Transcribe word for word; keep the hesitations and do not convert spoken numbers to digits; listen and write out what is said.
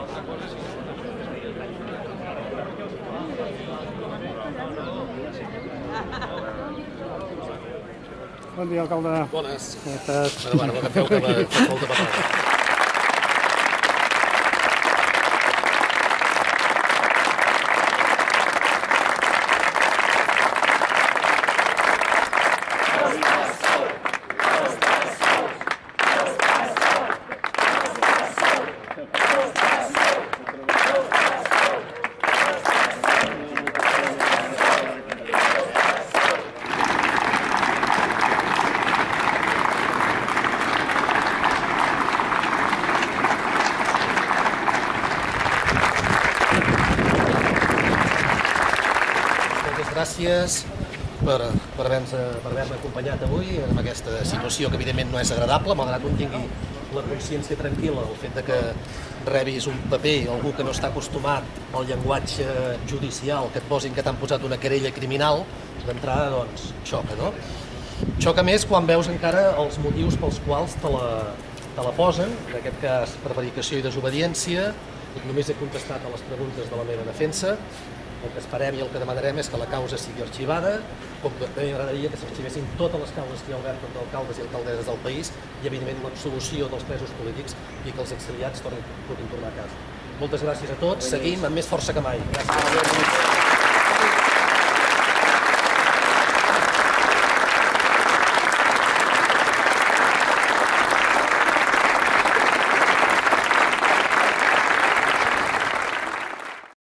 Bon dia, alcalde. Bones. Com estàs? Bueno, bueno, que feu que la molt de patada. Gràcies per, per haver-me acompanyat avui en aquesta situació que evidentment no és agradable, malgrat un tingui la consciència tranquil·la, el fet de que rebis un paper, algú que no està acostumat al llenguatge judicial, que et posin que t'han posat una querella criminal, d'entrada doncs xoca, no? Xoca més quan veus encara els motius pels quals te la, te la posen, en aquest cas prevaricació i desobediència. Només he contestat a les preguntes de la meva defensa. El que esperem i el que demanarem és que la causa sigui arxivada, com que també m'agradaria que s'arxivessin totes les causes que hi ha obert contra alcaldes i alcaldesses del país i, evidentment, l'absolució dels presos polítics i que els exiliats puguin tornar a casa. Moltes gràcies a tots. Seguim amb més força que mai. Gràcies.